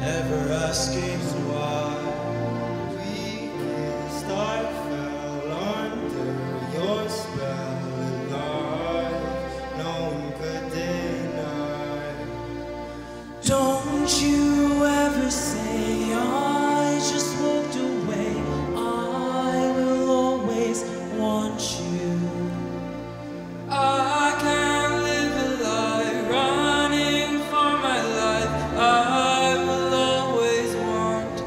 never asking why. We kissed, I fell under your spell alive. No one could deny. Don't you ever say I just walked away. I will always want you. I can't live a lie, running for my life. I will always want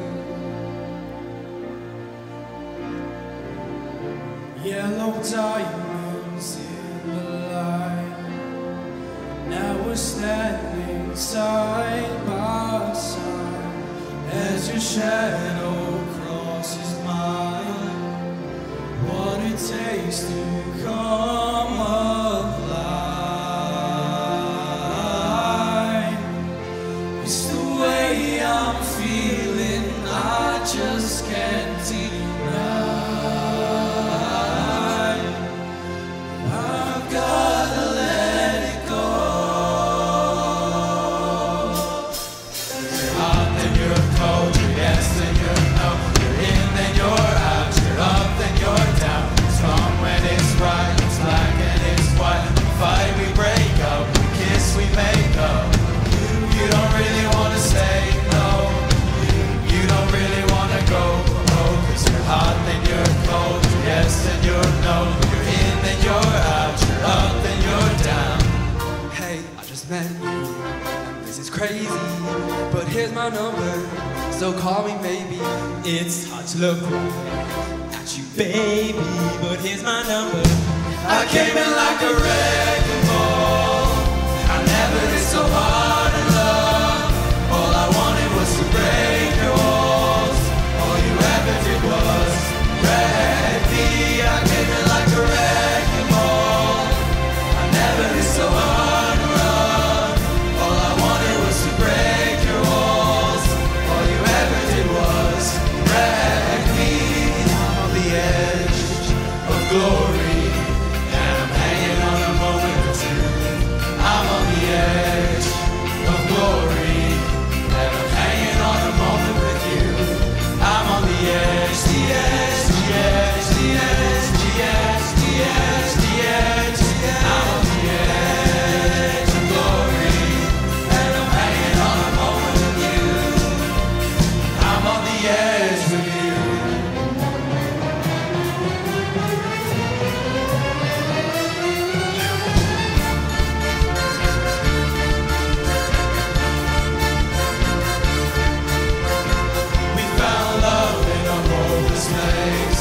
you. Yellow diamonds in the light. Now we're standing side by side as your shadow crosses mine. What it takes to come alive. It's the way I'm feeling, I just can't deny. I've gotta let it go. You're hot, then you're cold, you're yes, then you're no. You're in, then you're out, you're up, then you're down. It's wrong when it's right, it's black and it's white. We fight, we break up, we kiss, we make up. You don't really wanna say no. You don't really wanna go, oh, 'cause you're hot, then you're cold, you're yes, then you're no. You're in, then you're out, you're up, then you're down. Hey, I just met you, this is crazy, but here's my number, so call me maybe. It's hard to look at you, baby, but here's my number. I came in like a wrecking ball. I never did so hard in love. All I wanted was to break your walls. All you ever did was wreck me. I came in like a wrecking ball. I never did so hard in love. All I wanted was to break your walls. All you ever did was wreck me. I'm on the edge of glory, and I'm hanging on a moment or two. I'm on the edge of glory, and I'm hanging on a moment with you. I'm on the edge, the edge, the edge, the edge, the edge, the edge, the edge. I'm on the edge of glory, and I'm hanging on a moment with you. I'm on the edge with you. We found love in a hopeless place.